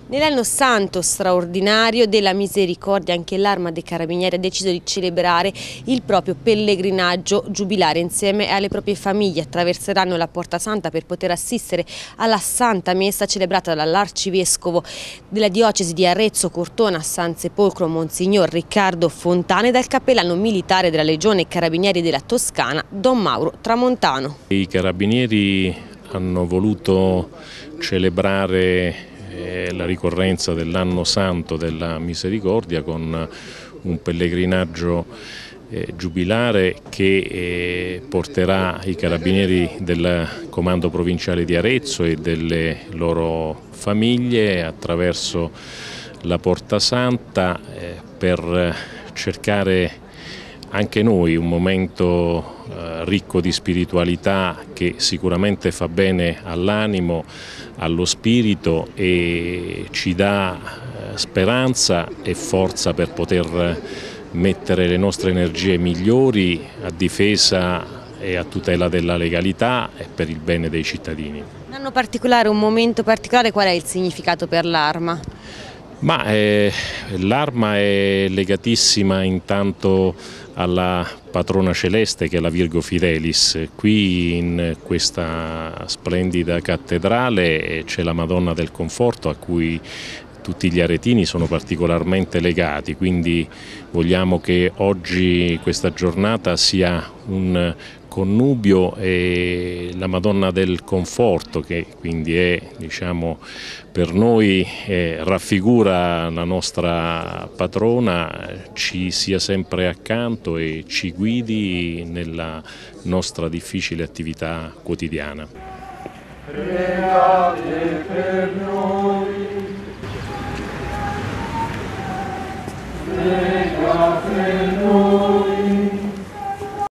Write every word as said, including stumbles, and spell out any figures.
Nell'anno santo straordinario della misericordia anche l'Arma dei Carabinieri ha deciso di celebrare il proprio pellegrinaggio giubilare. Insieme alle proprie famiglie attraverseranno la Porta Santa per poter assistere alla Santa Messa celebrata dall'Arcivescovo della Diocesi di Arezzo, Cortona, San Sepolcro, Monsignor Riccardo Fontana e dal cappellano militare della Legione Carabinieri della Toscana, Don Mauro Tramontano. I Carabinieri hanno voluto celebrare la ricorrenza dell'anno santo della misericordia con un pellegrinaggio eh, giubilare che eh, porterà i carabinieri del comando provinciale di Arezzo e delle loro famiglie attraverso la Porta Santa eh, per cercare anche noi un momento eh, ricco di spiritualità che sicuramente fa bene all'animo, allo spirito e ci dà eh, speranza e forza per poter mettere le nostre energie migliori a difesa e a tutela della legalità e per il bene dei cittadini. Un anno particolare, un momento particolare, qual è il significato per l'Arma? Ma eh, l'Arma è legatissima intanto alla patrona celeste che è la Virgo Fidelis. Qui in questa splendida cattedrale c'è la Madonna del Conforto a cui tutti gli aretini sono particolarmente legati, quindi vogliamo che oggi questa giornata sia un connubio e la Madonna del Conforto, che quindi è, diciamo, per noi eh, raffigura la nostra patrona, ci sia sempre accanto e ci guidi nella nostra difficile attività quotidiana. Pregate per noi. Pregate per noi.